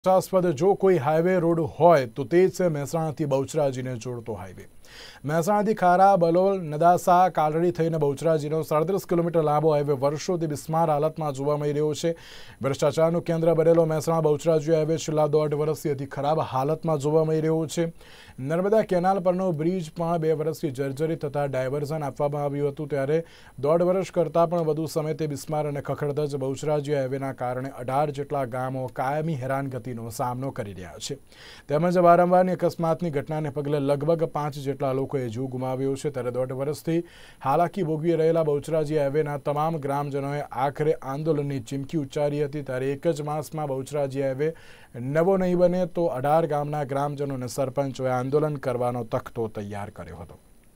ચર્ચાસ્પદ જો કોઈ highway road હોય તો તે છે મહેસાણાથી બહુચરાજીને જોડતો હાઈવે। મહેસાણાથી ખારા, બલોલ, નદાસા, કાલડી થઈને બહુચરાજીનો 37 કિલોમીટર લાંબો હાઈવે વર્ષોથી બિસ્માર હાલતમાં જોવા મળી રહ્યો છે। ભ્રષ્ટાચારનું કેન્દ્ર બનેલો મહેસાણા બહુચરાજી હાઈવે છેલ્લા 1.5 વર્ષથી અતિ ખરાબ હાલતમાં જોવા મળી રહ્યો છે। નર્મદા કેનાલ પરનો બ્રિજ પણ 2 વર્ષથી જર્જરિત થતા ડાયવર્ઝન આપવામાં આવ્યું હતું, ત્યારે 1.5 વર્ષ કરતાં પણ વધુ સમય તે બિસ્માર અને ખખડધજ બહુચરાજી હાઈવેના કારણે 18 જેટલા ગામો કાયમી હેરાનગતિનો સામનો કરી રહ્યા છે। તેમજ વારંવારની અકસ્માતની ઘટનાને પગલે લગભગ 5 જેટલા લોકોએ જીવ ગુમાવ્યો છે। ત્યારે 1.5 વર્ષથી હાલાકી ભોગવી રહેલા બહુચરાજી હાઈવેના તમામ ગ્રામજનોએ આખરે આંદોલનની ચીમકી ઉચ્ચારી હતી। ત્યારે એક જ માસમાં બહુચરાજી હાઈવે નવો નહીં બને તો 18 ગામના ગ્રામજનો અને સરપંચોએ આંદોલન કરવાનો તખ્તો તૈયાર કર્યો હતો।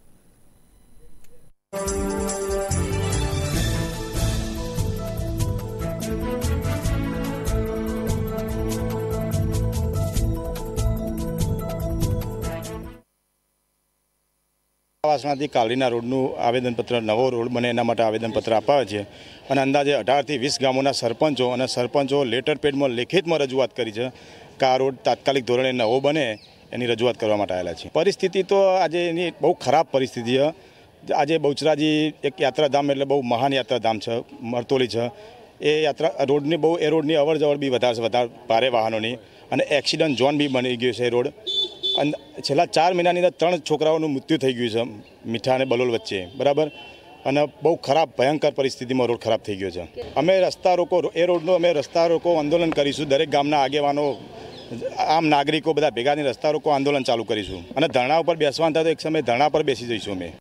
આવાસમાંથી કાલડીના રોડનું આવેદનપત્ર નવો રોડ બને એના માટે આવેદનપત્ર આપ્યા છે અને અંદાજે 18 થી 20 ગામોના સરપંચો લેટર પેડમાં લેખિતમાં રજૂઆત કરી છે કે આ રોડ તાત્કાલિક ધોરણે નવો બને એની રજૂઆત કરવા માટે આવેલા છે। પરિસ્થિતિ તો આજે એની બહુ ખરાબ પરિસ્થિતિ છે। આજે બહુચરાજી એક યાત્રાધામ એટલે બહુ મહાન યાત્રાધામ છે, મરતોલી છે। એ રોડની અવર જવર બી વધારે ભારે વાહનોની અને એક્સિડન્ટ ઝોન બી બની ગયો છે રોડ। છેલ્લા 4 મહિનાની અંદર 3 છોકરાઓનું મૃત્યુ થઈ ગયું છે મીઠા અને બલોલ વચ્ચે, બરાબર। અને બહુ ખરાબ ભયંકર પરિસ્થિતિમાં રોડ ખરાબ થઈ ગયો છે। અમે રસ્તા રોકો આંદોલન કરીશું। દરેક ગામના આગેવાનો, આમ નાગરિકો બધા ભેગા થઈને રસ્તા રોકો આંદોલન ચાલુ કરીશું અને ધરણા ઉપર બેસવાનું થાય તો એક સમય ધરણા પર બેસી જઈશું અમે।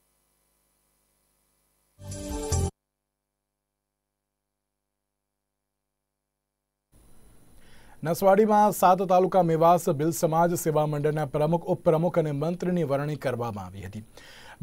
નસવાડીમાં 7 તાલુકા મેવાસ ભીલ સમાજ સેવા મંડળના પ્રમુખ, ઉપપ્રમુખ અને મંત્રીની વરણી કરવામાં આવી હતી।